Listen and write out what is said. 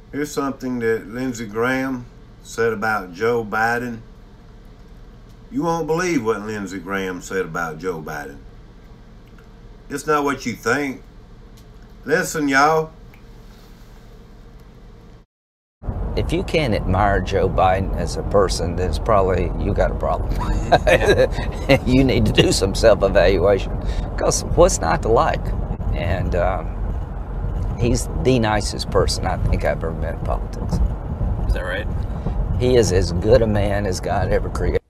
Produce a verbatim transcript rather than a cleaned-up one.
Here's something that Lindsey Graham said about Joe Biden. You won't believe what Lindsey Graham said about Joe Biden. It's not what you think. Listen, y'all. If you can't admire Joe Biden as a person, then it's probably you got a problem. You need to do some self-evaluation, because what's not to like? And um, he's the nicest person I think I've ever met in politics. Is that right? He is as good a man as God ever created.